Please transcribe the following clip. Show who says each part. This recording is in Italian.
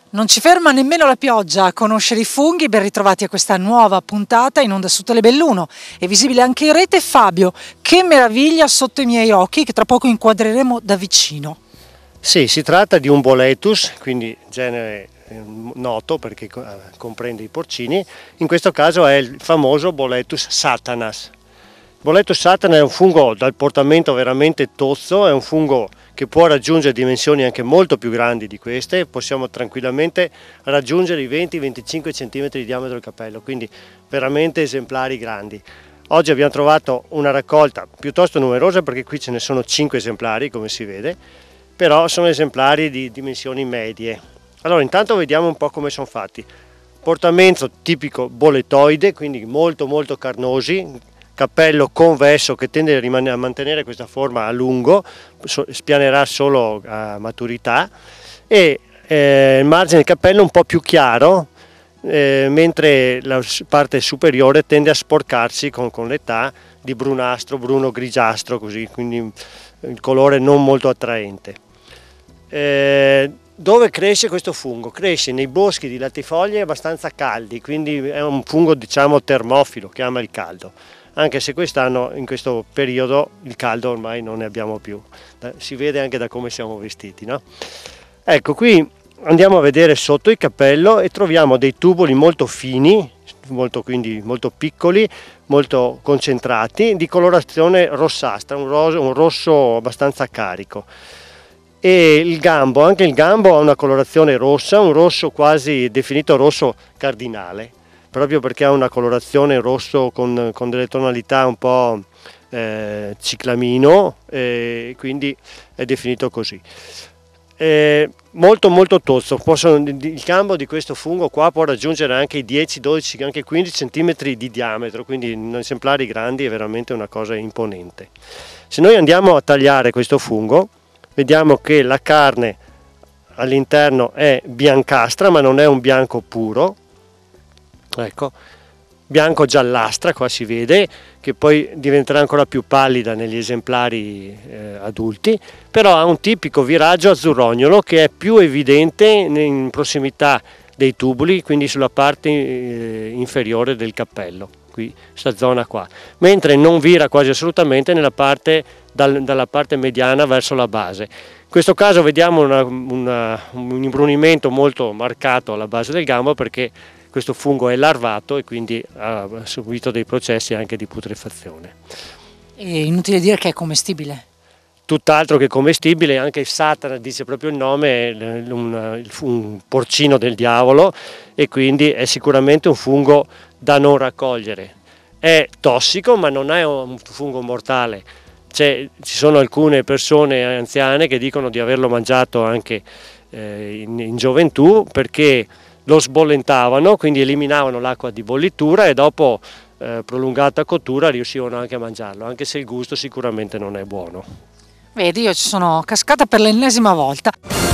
Speaker 1: Non ci ferma nemmeno la pioggia a conoscere i funghi. Ben ritrovati a questa nuova puntata in onda su Telebelluno. È visibile anche in rete Fabio. Che meraviglia sotto i miei occhi, che tra poco inquadreremo da vicino.
Speaker 2: Sì, si tratta di un Boletus, quindi genere noto perché comprende i porcini. In questo caso è il famoso Boletus satanas. Boletus satanas è un fungo dal portamento veramente tozzo, è un fungo che può raggiungere dimensioni anche molto più grandi di queste. Possiamo tranquillamente raggiungere i 20-25 cm di diametro del cappello, quindi veramente esemplari grandi. Oggi abbiamo trovato una raccolta piuttosto numerosa perché qui ce ne sono 5 esemplari, come si vede, però sono esemplari di dimensioni medie. Allora intanto vediamo un po' come sono fatti. Portamento tipico boletoide, quindi molto carnosi, cappello convesso che tende a mantenere questa forma a lungo, spianerà solo a maturità, e il margine del cappello un po' più chiaro, mentre la parte superiore tende a sporcarsi con l'età di brunastro, bruno-grigiastro, così, quindi il colore non molto attraente. Dove cresce questo fungo? Cresce nei boschi di latifoglie abbastanza caldi, quindi è un fungo diciamo termofilo che ama il caldo, anche se quest'anno in questo periodo il caldo ormai non ne abbiamo più, si vede anche da come siamo vestiti, no? Ecco, qui andiamo a vedere sotto il cappello e troviamo dei tubuli molto fini, quindi molto piccoli, molto concentrati, di colorazione rossastra, un rosso abbastanza carico. E il gambo, anche il gambo ha una colorazione rossa, un rosso quasi definito rosso cardinale, proprio perché ha una colorazione rosso con delle tonalità un po' ciclamino, quindi è definito così. Molto tozzo, il gambo di questo fungo qua può raggiungere anche i 10, 12, anche 15 cm di diametro, quindi in esemplari grandi è veramente una cosa imponente. Se noi andiamo a tagliare questo fungo, vediamo che la carne all'interno è biancastra, ma non è un bianco puro, ecco, bianco giallastra, qua si vede, che poi diventerà ancora più pallida negli esemplari adulti, però ha un tipico viraggio azzurrognolo che è più evidente in prossimità dei tubuli, quindi sulla parte inferiore del cappello, qui, questa zona qua, mentre non vira quasi assolutamente nella parte, dalla parte mediana verso la base. In questo caso vediamo un imbrunimento molto marcato alla base del gambo perché questo fungo è larvato e quindi ha subito dei processi anche di putrefazione.
Speaker 1: È inutile dire che è commestibile.
Speaker 2: Tutt'altro che commestibile, anche il Satana, dice proprio il nome, è un porcino del diavolo e quindi è sicuramente un fungo da non raccogliere. È tossico ma non è un fungo mortale. Ci sono alcune persone anziane che dicono di averlo mangiato anche in gioventù perché lo sbollentavano, quindi eliminavano l'acqua di bollitura e dopo prolungata cottura riuscivano anche a mangiarlo, anche se il gusto sicuramente non è buono.
Speaker 1: Vedi, io ci sono cascata per l'ennesima volta.